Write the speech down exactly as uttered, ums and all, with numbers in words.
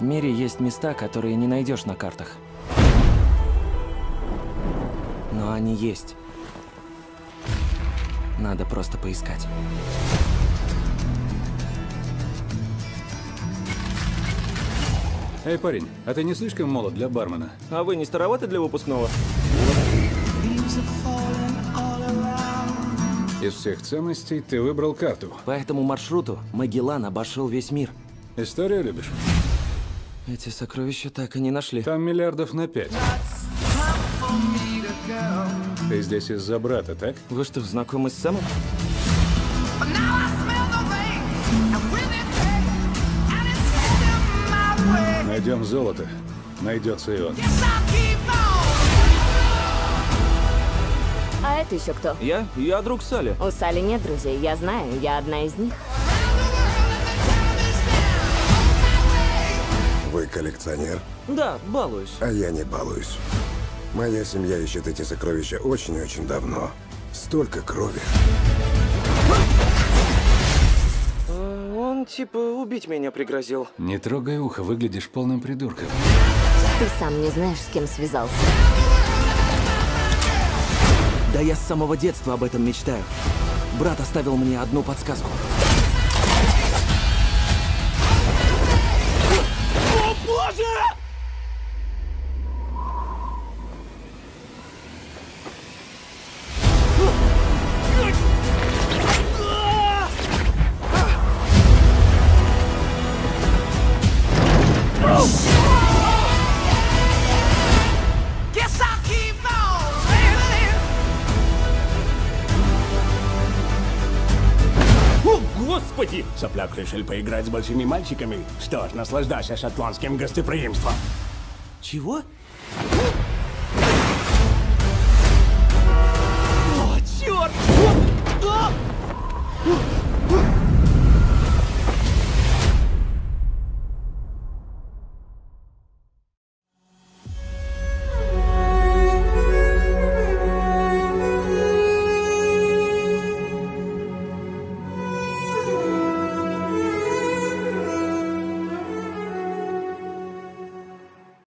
В мире есть места, которые не найдешь на картах. Но они есть. Надо просто поискать. Эй, парень, а ты не слишком молод для бармена? А вы не староваты для выпускного? Из всех ценностей ты выбрал карту. По этому маршруту Магеллан обошел весь мир. Историю любишь? Эти сокровища так и не нашли. Там миллиардов на пять. Ты здесь из-за брата, так? Вы что, знакомы с Сэмом? Найдем золото, найдется и он. А это еще кто? Я? Я друг Салли. У Салли нет друзей, я знаю, я одна из них. Вы коллекционер? Да, балуюсь. А я не балуюсь. Моя семья ищет эти сокровища очень и очень давно. Столько крови. А, он типа убить меня пригрозил. Не трогай ухо, выглядишь полным придурком. Ты сам не знаешь, с кем связался. Да я с самого детства об этом мечтаю. Брат оставил мне одну подсказку. О, боже! Господи! Сопляк решил поиграть с большими мальчиками? Что ж, наслаждайся шотландским гостеприимством. Чего?